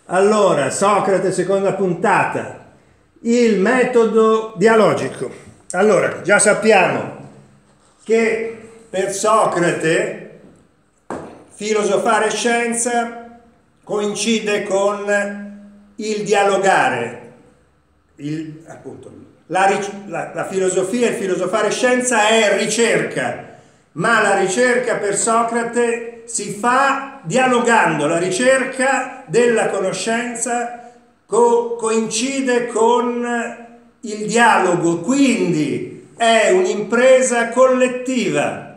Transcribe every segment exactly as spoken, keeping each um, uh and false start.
Allora, Socrate, seconda puntata, il metodo dialogico. Allora, già sappiamo che per Socrate filosofare scienza coincide con il dialogare. Il, appunto, la, la, la filosofia, il filosofare scienza è ricerca, ma la ricerca per Socrate si fa dialogando. La ricerca della conoscenza co- coincide con il dialogo, quindi è un'impresa collettiva,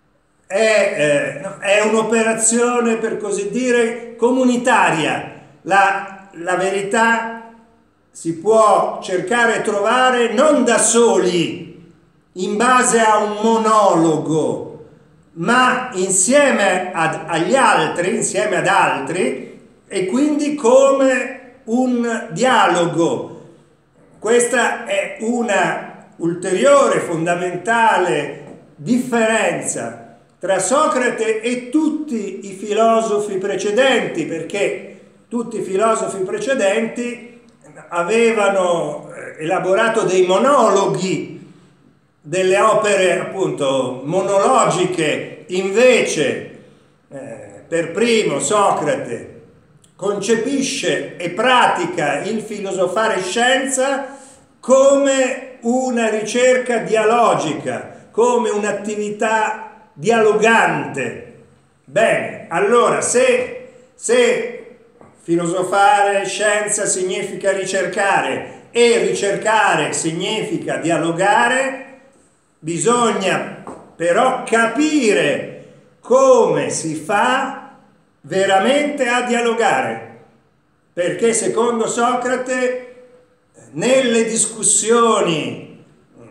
è, eh, è un'operazione, per così dire, comunitaria. La, la verità si può cercare e trovare non da soli, in base a un monologo, ma insieme ad, agli altri, insieme ad altri, e quindi come un dialogo. Questa è una ulteriore fondamentale differenza tra Socrate e tutti i filosofi precedenti, perché tutti i filosofi precedenti avevano elaborato dei monologhi, delle opere appunto monologiche. Invece eh, per primo Socrate concepisce e pratica il filosofare scienza come una ricerca dialogica, come un'attività dialogante. Bene, allora se, se filosofare scienza significa ricercare e ricercare significa dialogare, bisogna però capire come si fa veramente a dialogare, perché secondo Socrate nelle discussioni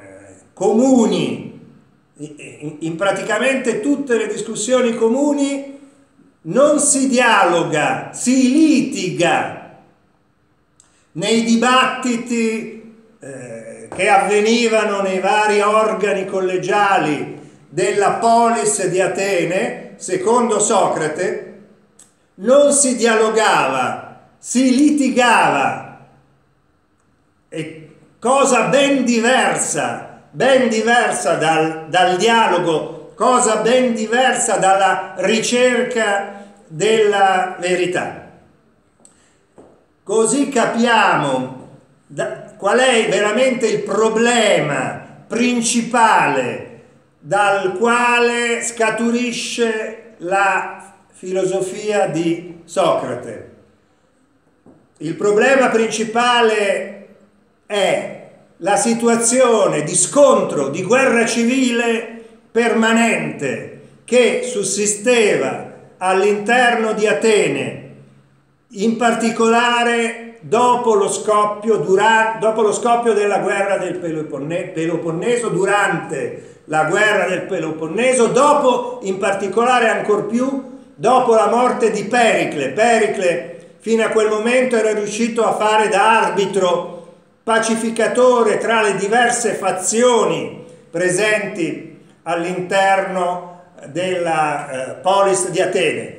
comuni, in praticamente tutte le discussioni comuni, non si dialoga, si litiga. Nei dibattiti eh, che avvenivano nei vari organi collegiali della polis di Atene, secondo Socrate, non si dialogava, si litigava. E cosa ben diversa, ben diversa dal, dal dialogo, cosa ben diversa dalla ricerca della verità. Così capiamo da, qual è veramente il problema principale dal quale scaturisce la filosofia di Socrate. Il problema principale è la situazione di scontro, di guerra civile permanente che sussisteva all'interno di Atene, in particolare dopo lo scoppio, dura, dopo lo scoppio della guerra del Peloponne, Peloponneso, durante la guerra del Peloponneso, dopo, in particolare ancor più, dopo la morte di Pericle. Pericle fino a quel momento era riuscito a fare da arbitro pacificatore tra le diverse fazioni presenti all'interno della eh, polis di Atene,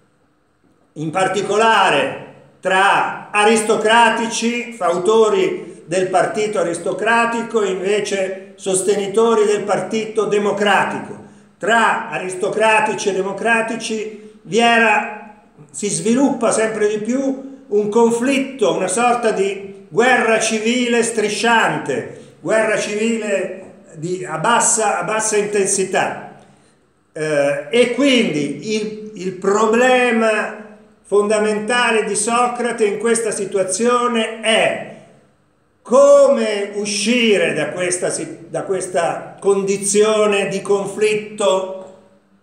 in particolare tra aristocratici, fautori del partito aristocratico, e invece sostenitori del partito democratico. Tra aristocratici e democratici vi era, si sviluppa sempre di più un conflitto, una sorta di guerra civile strisciante, guerra civile di, a, bassa, a bassa intensità. Eh, e quindi il, il problema fondamentale di Socrate in questa situazione è come uscire da questa, da questa condizione di conflitto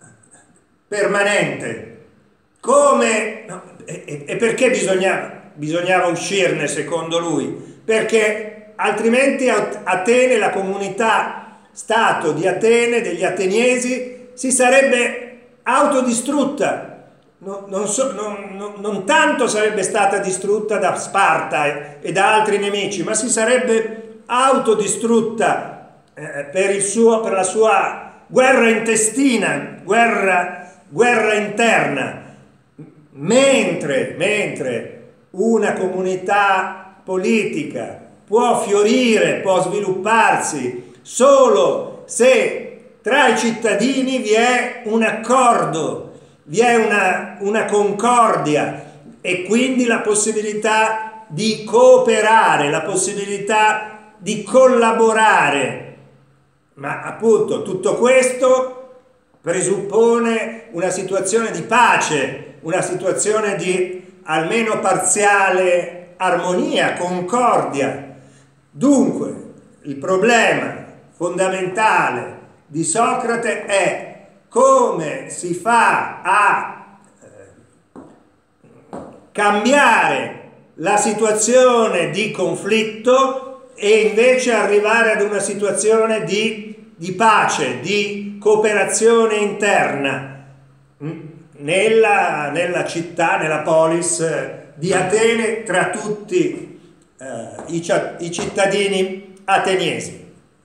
permanente. Come, no, e, e perché bisognava, bisognava uscirne secondo lui? Perché altrimenti Atene, la comunità stato di Atene, degli ateniesi, si sarebbe autodistrutta. Non, non, so, non, non, non tanto sarebbe stata distrutta da Sparta e, e da altri nemici, ma si sarebbe autodistrutta eh, per, il suo, per la sua guerra intestina, guerra, guerra interna. Mentre, mentre una comunità politica può fiorire, può svilupparsi solo se tra i cittadini vi è un accordo, vi è una, una concordia e quindi la possibilità di cooperare, la possibilità di collaborare. Ma appunto tutto questo presuppone una situazione di pace, una situazione di almeno parziale armonia, concordia. Dunque, il problema fondamentale di Socrate è come si fa a eh, cambiare la situazione di conflitto e invece arrivare ad una situazione di, di pace, di cooperazione interna nella, nella città, nella polis di Atene, tra tutti eh, i, i cittadini ateniesi.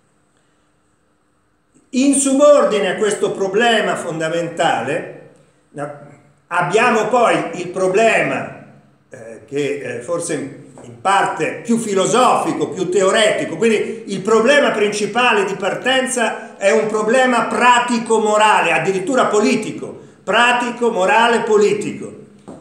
In subordine a questo problema fondamentale abbiamo poi il problema eh, che eh, forse in parte più filosofico, più teoretico, quindi il problema principale di partenza è un problema pratico-morale, addirittura politico, pratico-morale politico.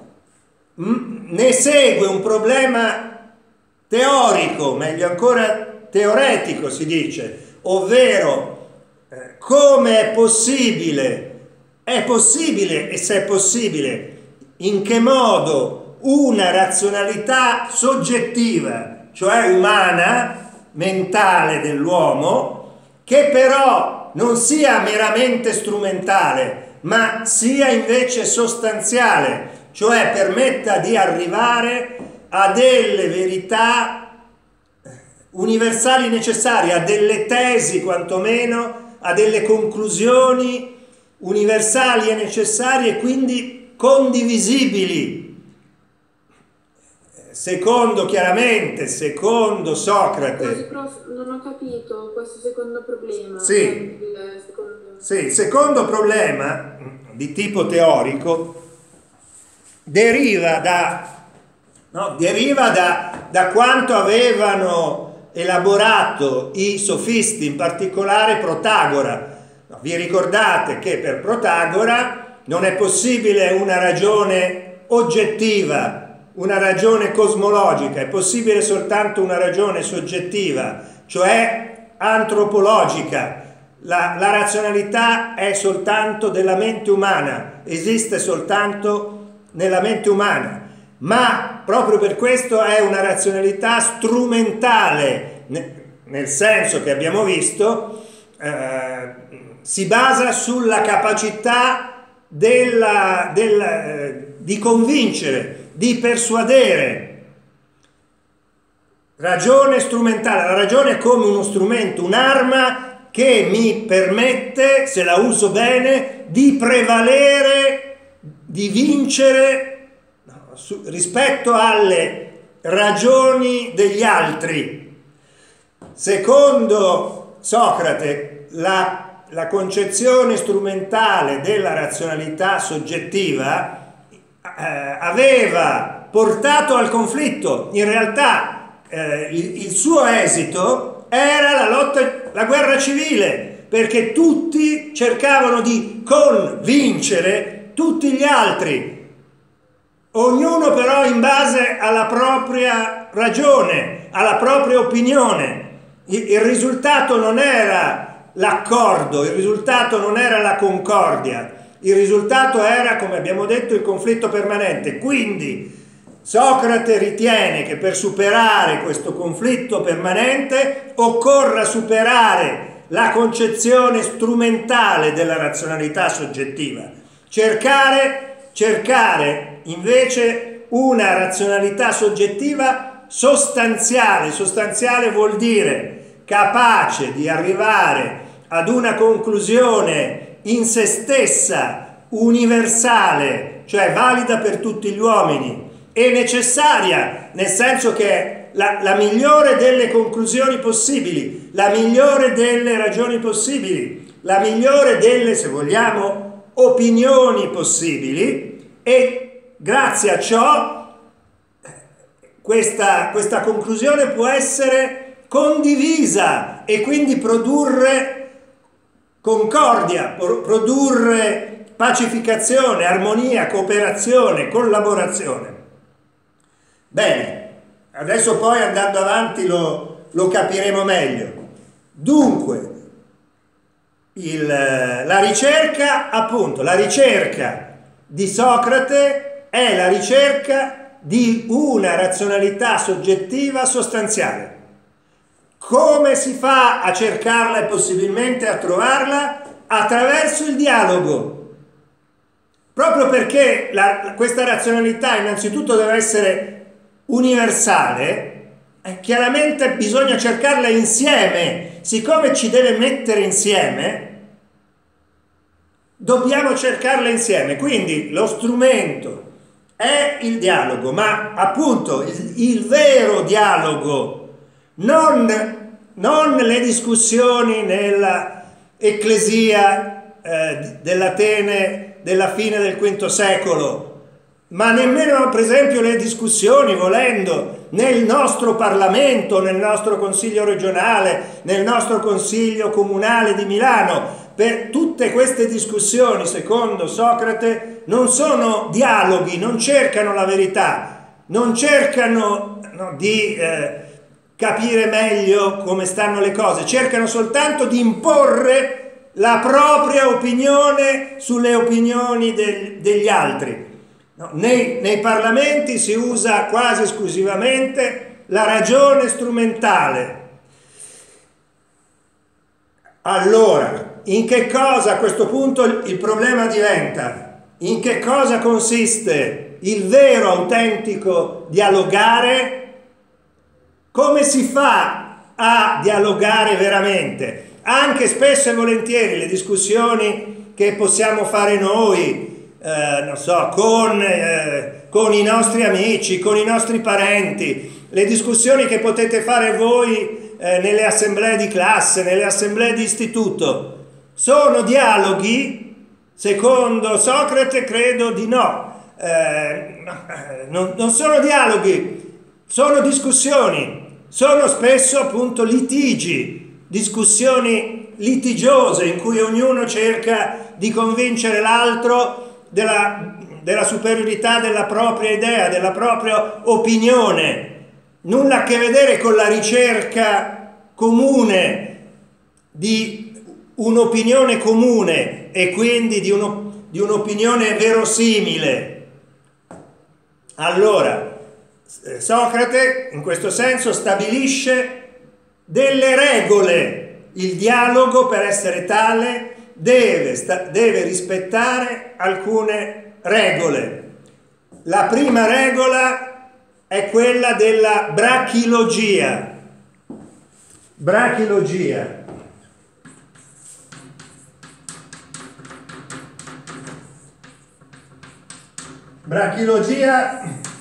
Ne segue un problema teorico, meglio ancora teoretico si dice, ovvero eh, come è possibile, è possibile e se è possibile, in che modo una razionalità soggettiva, cioè umana, mentale dell'uomo, che però non sia meramente strumentale, ma sia invece sostanziale, cioè permetta di arrivare a delle verità universali necessarie, a delle tesi quantomeno, a delle conclusioni universali e necessarie e quindi condivisibili. Secondo, chiaramente, secondo Socrate... Non ho capito questo secondo problema. Sì, il secondo... sì, il secondo problema di tipo teorico deriva da, no, deriva da, da quanto avevano elaborato i sofisti, in particolare Protagora. No, vi ricordate che per Protagora non è possibile una ragione oggettiva, una ragione cosmologica, è possibile soltanto una ragione soggettiva, cioè antropologica. La, la razionalità è soltanto della mente umana, esiste soltanto nella mente umana, ma proprio per questo è una razionalità strumentale, nel senso che abbiamo visto, eh, si basa sulla capacità della, della, eh, di convincere, di persuadere. Ragione strumentale, la ragione è come uno strumento, un'arma che mi permette, se la uso bene, di prevalere, di vincere no, su, rispetto alle ragioni degli altri. Secondo Socrate, la, la concezione strumentale della razionalità soggettiva Eh, aveva portato al conflitto. In realtà eh, il, il suo esito era la lotta, la guerra civile, perché tutti cercavano di convincere tutti gli altri, ognuno però in base alla propria ragione, alla propria opinione. Il, il risultato non era l'accordo, il risultato non era la concordia. Il risultato era, come abbiamo detto, il conflitto permanente. Quindi Socrate ritiene che per superare questo conflitto permanente occorra superare la concezione strumentale della razionalità soggettiva, cercare, cercare invece una razionalità soggettiva sostanziale. Sostanziale vuol dire capace di arrivare ad una conclusione in se stessa, universale, cioè valida per tutti gli uomini, e necessaria, nel senso che è la, la migliore delle conclusioni possibili, la migliore delle ragioni possibili, la migliore delle, se vogliamo, opinioni possibili, e grazie a ciò questa, questa conclusione può essere condivisa e quindi produrre concordia, produrre pacificazione, armonia, cooperazione, collaborazione. Bene, adesso poi andando avanti lo, lo capiremo meglio. Dunque, il, la ricerca, appunto, la ricerca di Socrate è la ricerca di una razionalità soggettiva sostanziale. Come si fa a cercarla e possibilmente a trovarla? Attraverso il dialogo. Proprio perché la, questa razionalità innanzitutto deve essere universale, eh, chiaramente bisogna cercarla insieme. Siccome ci deve mettere insieme, dobbiamo cercarla insieme. Quindi lo strumento è il dialogo, ma appunto il, il vero dialogo, non, non le discussioni nella ecclesia eh, dell'Atene della fine del quinto secolo, ma nemmeno per esempio le discussioni, volendo, nel nostro Parlamento, nel nostro Consiglio regionale, nel nostro Consiglio comunale di Milano. Per tutte queste discussioni, secondo Socrate, non sono dialoghi, non cercano la verità, non cercano no, di eh, capire meglio come stanno le cose, cercano soltanto di imporre la propria opinione sulle opinioni del, degli altri. No, nei, nei parlamenti si usa quasi esclusivamente la ragione strumentale. Allora, in che cosa a questo punto il, il problema diventa? In che cosa consiste il vero, autentico dialogare? Come si fa a dialogare veramente? Anche spesso e volentieri le discussioni che possiamo fare noi, eh, non so, con, eh, con i nostri amici, con i nostri parenti, le discussioni che potete fare voi eh, nelle assemblee di classe, nelle assemblee di istituto, sono dialoghi? Secondo Socrate credo di no. Eh, non, non sono dialoghi, sono discussioni, sono spesso appunto litigi, discussioni litigiose in cui ognuno cerca di convincere l'altro della, della superiorità della propria idea, della propria opinione. Nulla a che vedere con la ricerca comune di un'opinione comune e quindi di, uno, di un'opinione verosimile. Allora, Socrate in questo senso stabilisce delle regole. Il dialogo, per essere tale, deve, sta, deve rispettare alcune regole. La prima regola è quella della brachilogia. Brachilogia. Brachilogia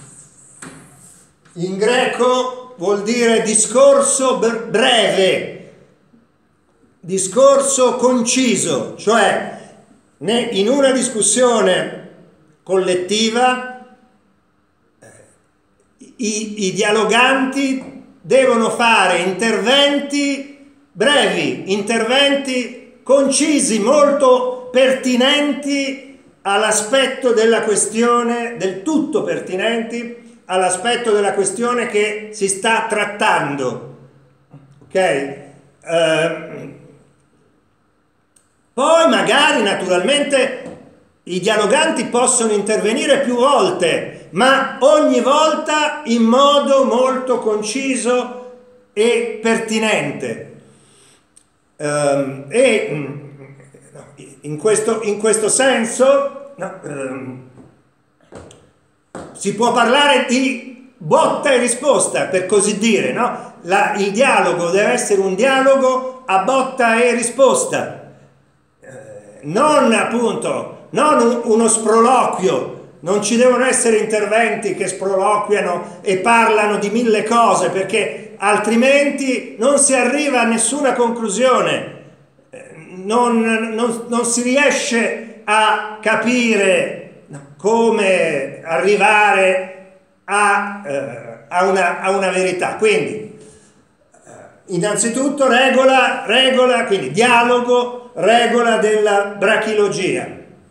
in greco vuol dire discorso breve, discorso conciso, cioè in una discussione collettiva i, i dialoganti devono fare interventi brevi, interventi concisi, molto pertinenti all'aspetto della questione, del tutto pertinenti all'aspetto della questione che si sta trattando. Ok? Uh, poi magari naturalmente i dialoganti possono intervenire più volte, ma ogni volta in modo molto conciso e pertinente. Uh, e in questo, in questo senso no, um, si può parlare di botta e risposta, per così dire, no? La, il dialogo deve essere un dialogo a botta e risposta, eh, non appunto, non un, uno sproloquio. Non ci devono essere interventi che sproloquiano e parlano di mille cose, perché altrimenti non si arriva a nessuna conclusione. Non, non, non si riesce a capire come arrivare a, eh, a una, a una verità. Quindi, innanzitutto, regola, regola, quindi dialogo, regola della brachilogia.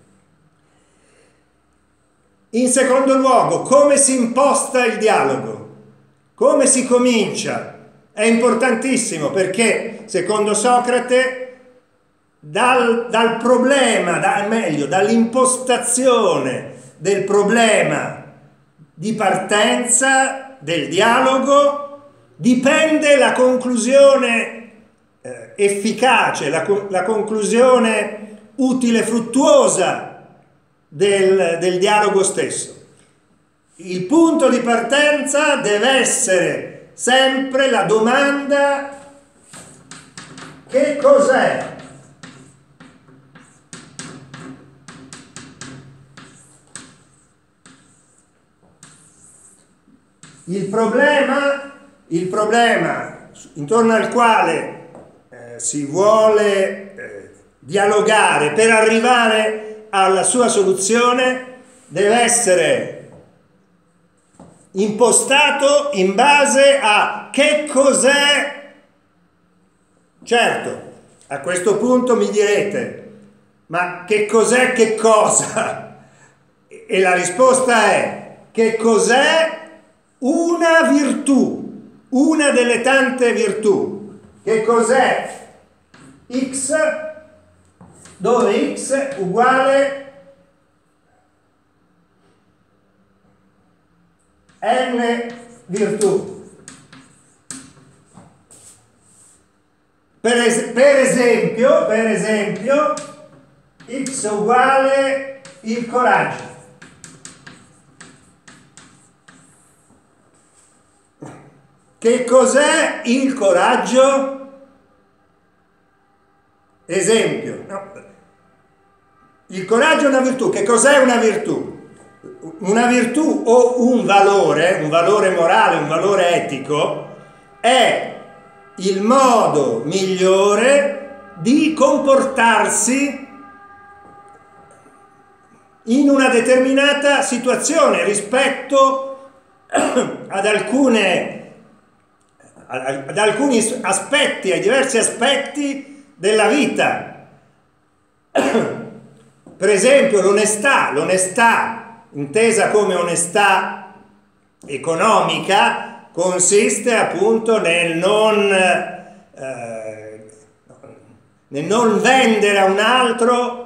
In secondo luogo, come si imposta il dialogo? Come si comincia? È importantissimo perché, secondo Socrate, dal, dal problema, da, meglio, dall'impostazione del problema di partenza del dialogo dipende la conclusione eh, efficace, la, la conclusione utile, fruttuosa del, del dialogo stesso. Il punto di partenza deve essere sempre la domanda: che cos'è? Il problema, il problema intorno al quale eh, si vuole eh, dialogare per arrivare alla sua soluzione deve essere impostato in base a che cos'è. Certo, a questo punto mi direte: ma che cos'è che cosa? E la risposta è: che cos'è una virtù, una delle tante virtù. Che cos'è X, dove X uguale n virtù. Per, es- per esempio, per esempio, X uguale il coraggio. Che cos'è il coraggio? Esempio, no. Il coraggio è una virtù. Che cos'è una virtù? Una virtù o un valore, un valore morale, un valore etico, è il modo migliore di comportarsi in una determinata situazione rispetto ad alcune ad alcuni aspetti, ai diversi aspetti della vita. Per esempio l'onestà, l'onestà intesa come onestà economica consiste appunto nel non, eh, nel non vendere a un altro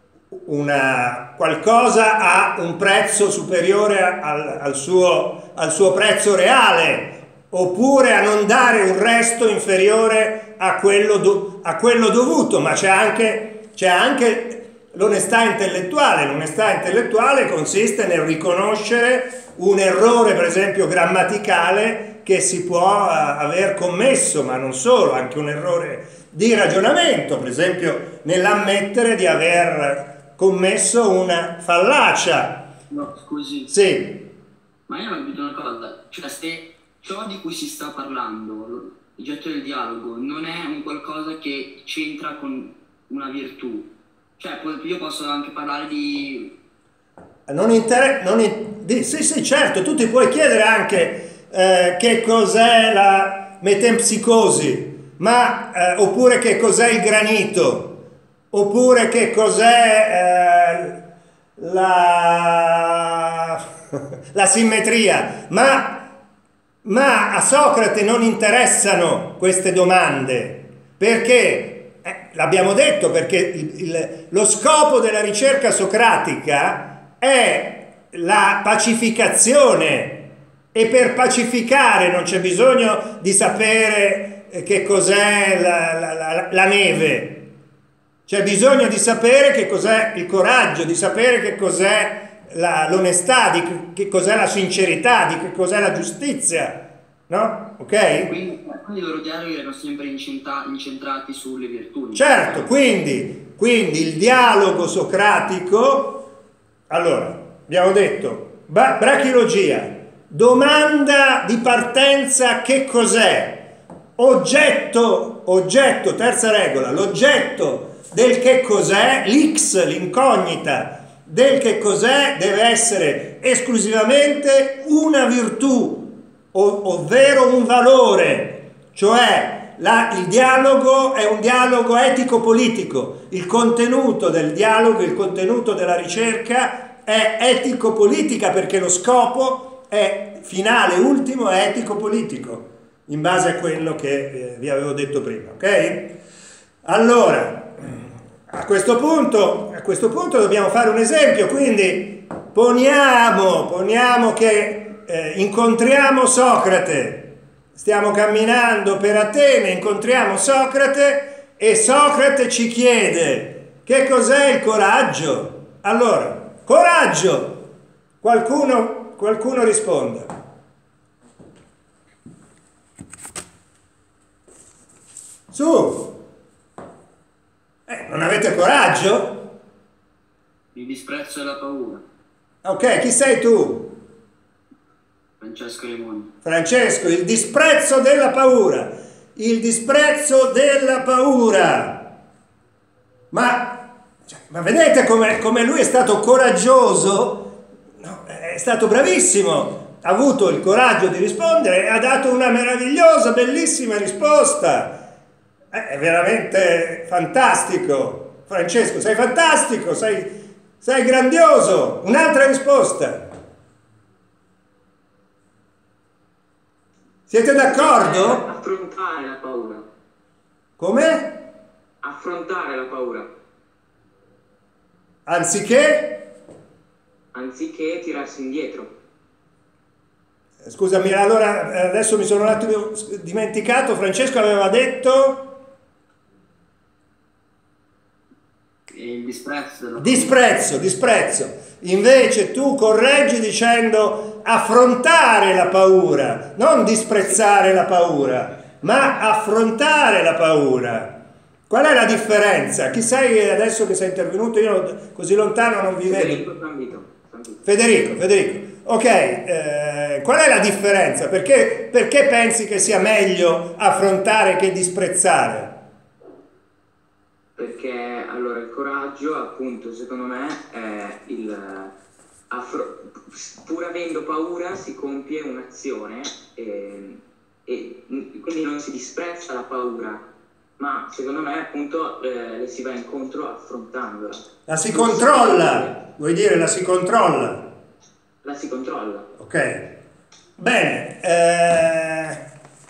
una, qualcosa a un prezzo superiore al, al, suo, al suo prezzo reale, oppure a non dare un resto inferiore a quello, do, a quello dovuto. Ma c'è anche, c'è anche l'onestà intellettuale. L'onestà intellettuale consiste nel riconoscere un errore, per esempio grammaticale, che si può uh, aver commesso, ma non solo, anche un errore di ragionamento, per esempio nell'ammettere di aver commesso una fallacia. No, scusi. Sì. Ma io ho capito una cosa, cioè se ciò di cui si sta parlando, il getto del dialogo, non è un qualcosa che c'entra con una virtù. Cioè, io posso anche parlare di... Non inter... non in... Sì, sì, certo, tu ti puoi chiedere anche eh, che cos'è la metempsicosi, ma, eh, oppure che cos'è il granito, oppure che cos'è eh, la... la simmetria, ma... Ma a Socrate non interessano queste domande, perché, eh, l'abbiamo detto, perché il, il, lo scopo della ricerca socratica è la pacificazione, e per pacificare non c'è bisogno di sapere che cos'è la, la, la, la neve, c'è bisogno di sapere che cos'è il coraggio, di sapere che cos'è La, l'onestà, di che cos'è la sincerità, di che cos'è la giustizia, no? Ok? Quindi, quindi i loro dialoghi erano sempre incentra- incentrati sulle virtù. Certo, quindi, quindi il dialogo socratico, allora, abbiamo detto, ba- brachilogia, domanda di partenza: che cos'è? Oggetto, oggetto, terza regola, l'oggetto del che cos'è, l'X, l'incognita del che cos'è, deve essere esclusivamente una virtù ov- ovvero un valore, cioè la, il dialogo è un dialogo etico-politico, il contenuto del dialogo, il contenuto della ricerca è etico-politica perché lo scopo è finale, ultimo, è etico-politico, in base a quello che eh, vi avevo detto prima, ok? Allora, a questo punto, a questo punto dobbiamo fare un esempio, quindi poniamo, poniamo che eh, incontriamo Socrate, stiamo camminando per Atene, incontriamo Socrate e Socrate ci chiede che cos'è il coraggio. Allora, coraggio, qualcuno, qualcuno risponda. Su! Eh, non avete coraggio? Il disprezzo e la paura. Ok, chi sei tu? Francesco Limoni. Francesco, il disprezzo della paura. Il disprezzo della paura. Ma, cioè, ma vedete come, come lui è stato coraggioso? No, è stato bravissimo. Ha avuto il coraggio di rispondere e ha dato una meravigliosa, bellissima risposta. È veramente fantastico. Francesco, sei fantastico, sei, sei grandioso. Un'altra risposta. Siete d'accordo? Affrontare la paura. Come? Affrontare la paura. Anziché? Anziché tirarsi indietro. Scusami, allora adesso mi sono un attimo dimenticato. Francesco aveva detto... Il disprezzo della paura. Disprezzo, disprezzo. Invece tu correggi dicendo affrontare la paura, non disprezzare la paura, ma affrontare la paura. Qual è la differenza? Chi sei adesso che sei intervenuto? Io così lontano non vi Federico vedo. Zambito. Zambito. Federico, Federico. Ok, eh, qual è la differenza? Perché, perché pensi che sia meglio affrontare che disprezzare? Perché allora il coraggio, appunto, secondo me è il affro- pur avendo paura si compie un'azione e, e quindi non si disprezza la paura, ma secondo me appunto eh, le si va incontro affrontandola. La si controlla, vuoi dire la si controlla? La si controlla. Ok, bene. Eh...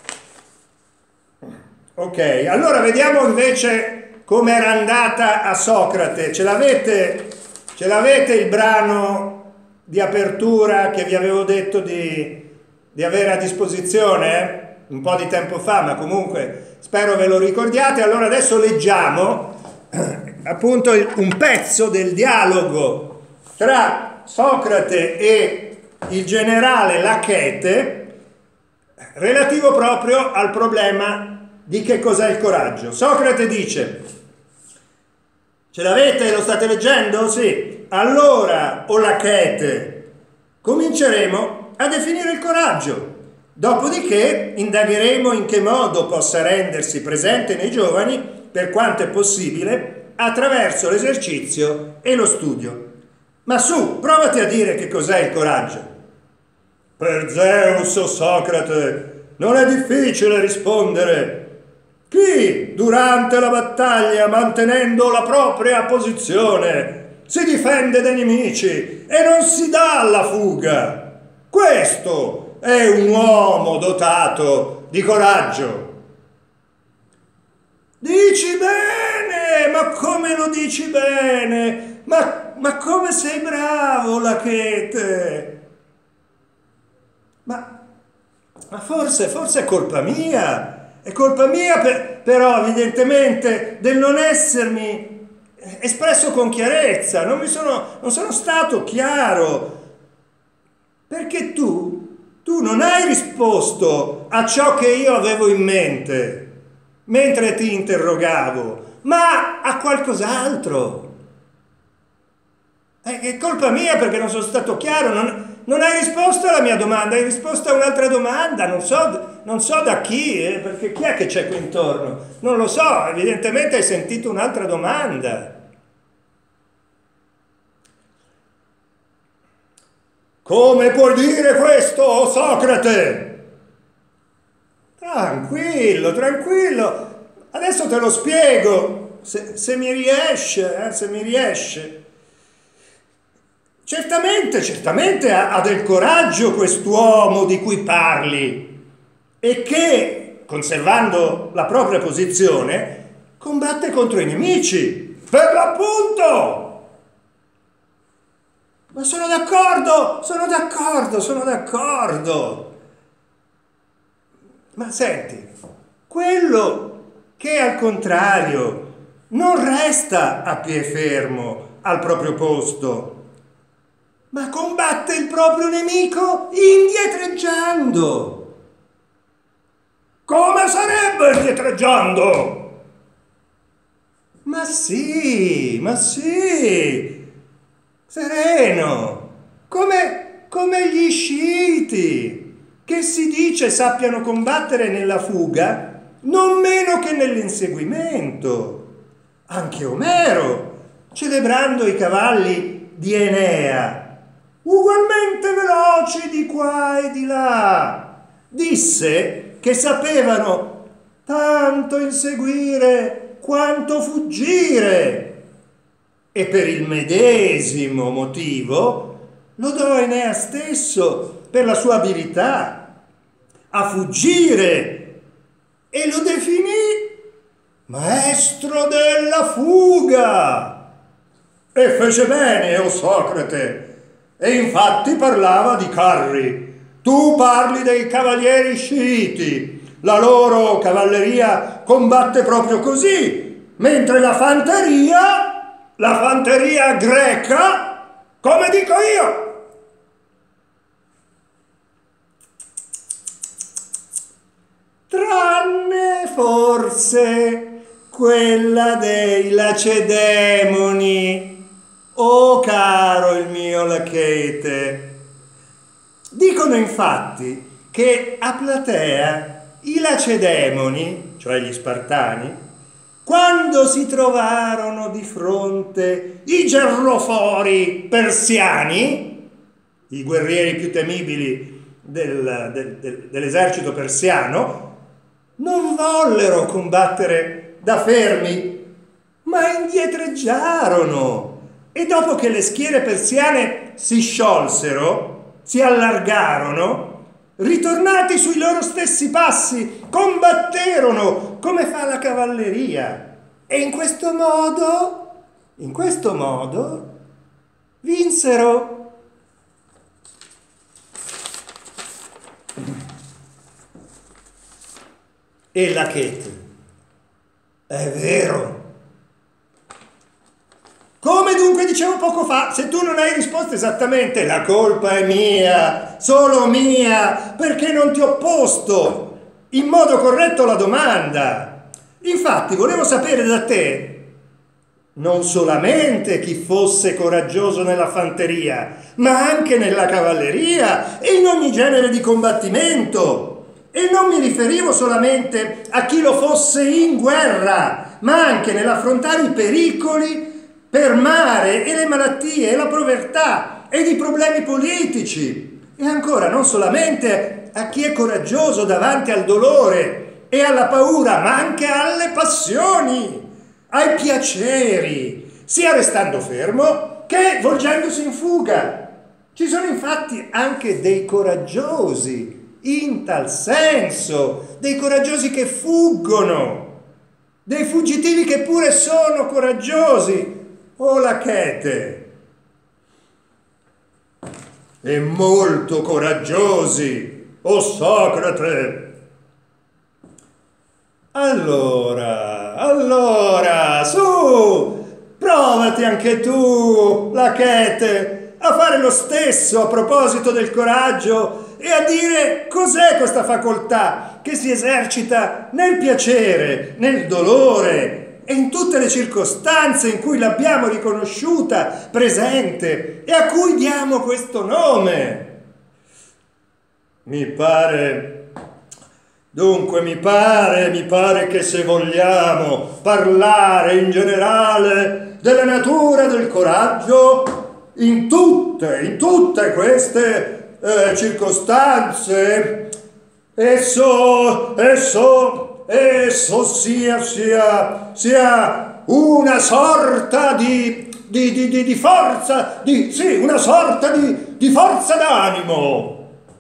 Ok, allora vediamo invece come era andata a Socrate. Ce l'avete, ce l'avete il brano di apertura che vi avevo detto di, di avere a disposizione? Eh? Un po' di tempo fa, ma comunque spero ve lo ricordiate. Allora adesso leggiamo eh, appunto il, un pezzo del dialogo tra Socrate e il generale Lachete relativo proprio al problema di che cos'è il coraggio. Socrate dice... Ce l'avete? Lo state leggendo? Sì. Allora, o Lachete, cominceremo a definire il coraggio. Dopodiché indagheremo in che modo possa rendersi presente nei giovani, per quanto è possibile, attraverso l'esercizio e lo studio. Ma su, provati a dire che cos'è il coraggio. Per Zeus, o Socrate, non è difficile rispondere. Chi, durante la battaglia, mantenendo la propria posizione, si difende dai nemici e non si dà alla fuga. Questo è un uomo dotato di coraggio. Dici bene, ma come lo dici bene? Ma, ma come sei bravo, Lachete? Ma, ma forse, forse è colpa mia. È colpa mia, per, però evidentemente, del non essermi espresso con chiarezza. Non, mi sono, non sono stato chiaro. Perché tu, tu non hai risposto a ciò che io avevo in mente mentre ti interrogavo, ma a qualcos'altro. È, è colpa mia perché non sono stato chiaro. Non, non hai risposto alla mia domanda, hai risposto a un'altra domanda. Non so, non so da chi, eh, perché chi è che c'è qui intorno? Non lo so, evidentemente hai sentito un'altra domanda. Come puoi dire questo, Socrate? Tranquillo, tranquillo. Adesso te lo spiego, se, se mi riesce, eh, se mi riesce. Certamente, certamente ha, ha del coraggio quest'uomo di cui parli e che, conservando la propria posizione, combatte contro i nemici, per l'appunto. Ma sono d'accordo, sono d'accordo, sono d'accordo. Ma senti, quello che al contrario non resta a piè fermo al proprio posto, ma combatte il proprio nemico indietreggiando. Come sarebbe indietreggiando? Ma sì, ma sì, sereno, come, come gli sciiti, che si dice sappiano combattere nella fuga non meno che nell'inseguimento. Anche Omero, celebrando i cavalli di Enea, ugualmente veloci di qua e di là, disse che sapevano tanto inseguire quanto fuggire, e per il medesimo motivo lodò Enea stesso per la sua abilità a fuggire e lo definì maestro della fuga. E fece bene, o Socrate, e infatti parlava di carri. Tu parli dei cavalieri sciiti, la loro cavalleria combatte proprio così, mentre la fanteria, la fanteria greca, come dico io, tranne forse quella dei Lacedemoni, oh caro il mio Lachete. Dicono infatti che a Platea i Lacedemoni, cioè gli Spartani, quando si trovarono di fronte i gerrofori persiani, i guerrieri più temibili del, del, del, dell'esercito persiano, non vollero combattere da fermi, ma indietreggiarono. E dopo che le schiere persiane si sciolsero, si allargarono, ritornati sui loro stessi passi, combatterono come fa la cavalleria. E in questo modo, in questo modo, vinsero. E Lachete, è vero. Come dunque dicevo poco fa, se tu non hai risposto esattamente, la colpa è mia, solo mia, perché non ti ho posto in modo corretto la domanda. Infatti volevo sapere da te non solamente chi fosse coraggioso nella fanteria, ma anche nella cavalleria e in ogni genere di combattimento. E non mi riferivo solamente a chi lo fosse in guerra, ma anche nell'affrontare i pericoli per mare e le malattie e la povertà ed i problemi politici. E ancora non solamente a chi è coraggioso davanti al dolore e alla paura, ma anche alle passioni, ai piaceri, sia restando fermo che volgendosi in fuga. Ci sono infatti anche dei coraggiosi in tal senso, dei coraggiosi che fuggono, dei fuggitivi che pure sono coraggiosi. O Lachete, e molto coraggiosi, o Socrate. Allora, allora, su, provati anche tu, Lachete, a fare lo stesso a proposito del coraggio e a dire cos'è questa facoltà che si esercita nel piacere, nel dolore e in tutte le circostanze in cui l'abbiamo riconosciuta presente e a cui diamo questo nome. Mi pare, dunque mi pare, mi pare che se vogliamo parlare in generale della natura del coraggio, in tutte, in tutte queste eh, circostanze, esso, esso, esso sia, sia, sia una sorta di, di, di, di, di forza, di, sì, una sorta di, di forza d'animo.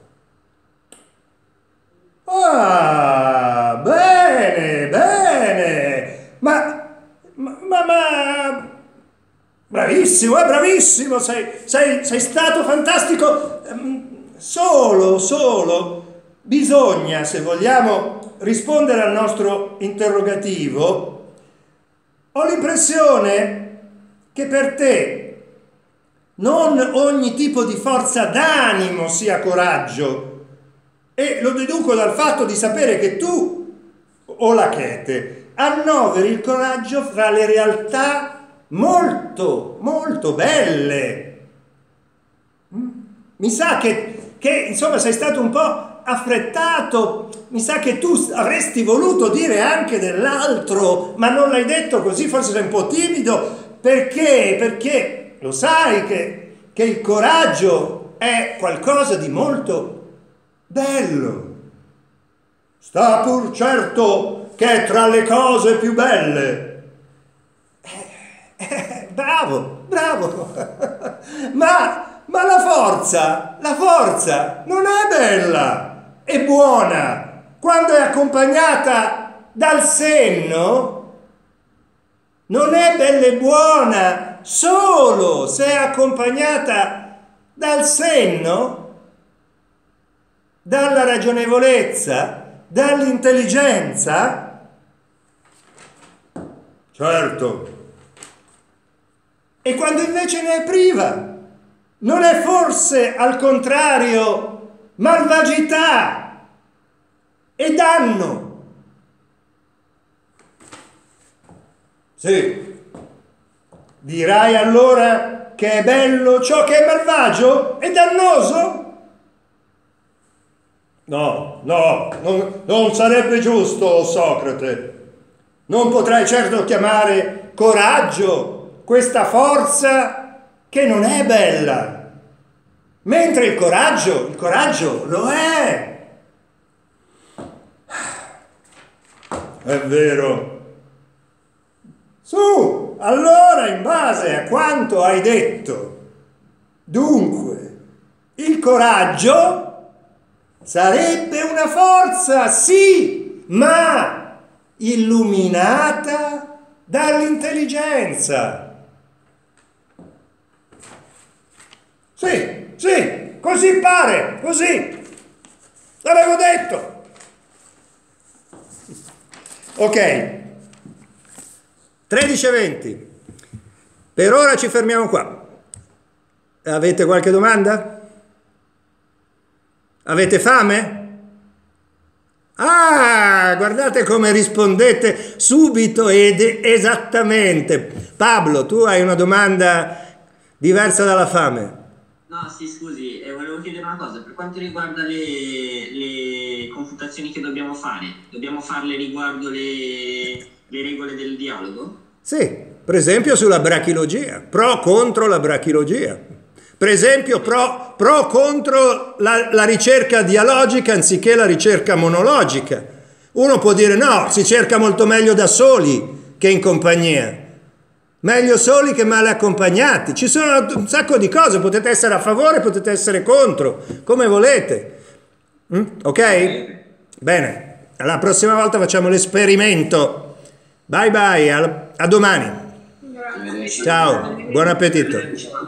Ah, bene, bene, ma, ma, ma, ma bravissimo, eh, bravissimo, sei, sei, sei stato fantastico. Solo, solo, bisogna, se vogliamo rispondere al nostro interrogativo, ho l'impressione che per te non ogni tipo di forza d'animo sia coraggio. E lo deduco dal fatto di sapere che tu, o la Chete, annoveri il coraggio fra le realtà molto, molto belle. Mi sa che, che, insomma, sei stato un po' affrettato, mi sa che tu avresti voluto dire anche dell'altro, ma non l'hai detto così, forse sei un po' timido. Perché? Perché lo sai che, che il coraggio è qualcosa di molto bello. Sta pur certo che è tra le cose più belle. Eh, eh, bravo, bravo. ma, ma la forza, la forza non è bella, è buona quando è accompagnata dal senno. Non è bella e buona solo se è accompagnata dal senno, dalla ragionevolezza, dall'intelligenza. Certo. E quando invece ne è priva, non è forse al contrario malvagità e danno? Sì. Dirai allora che è bello ciò che è malvagio e dannoso? No, no, non, non sarebbe giusto, Socrate. Non potrai certo chiamare coraggio questa forza che non è bella, mentre il coraggio, il coraggio lo è. È vero. Su, allora, in base a quanto hai detto, dunque, il coraggio sarebbe una forza, sì, ma illuminata dall'intelligenza. Sì, sì, così pare, così. L'avevo detto. Ok. tredici e venti. Per ora ci fermiamo qua. Avete qualche domanda? Avete fame? Ah, guardate come rispondete subito ed esattamente. Pablo, tu hai una domanda diversa dalla fame. No, sì, scusi, eh, volevo chiedere una cosa. Per quanto riguarda le, le confutazioni che dobbiamo fare, dobbiamo farle riguardo le, le regole del dialogo? Sì, per esempio sulla brachilogia, pro contro la brachilogia. Per esempio, pro, pro contro la, la ricerca dialogica anziché la ricerca monologica. Uno può dire no, si cerca molto meglio da soli che in compagnia. Meglio soli che male accompagnati. Ci sono un sacco di cose, potete essere a favore, potete essere contro, come volete. Mm? Ok? Bene, alla prossima volta facciamo l'esperimento. Bye bye, a, a domani. Grazie. Ciao, buon appetito.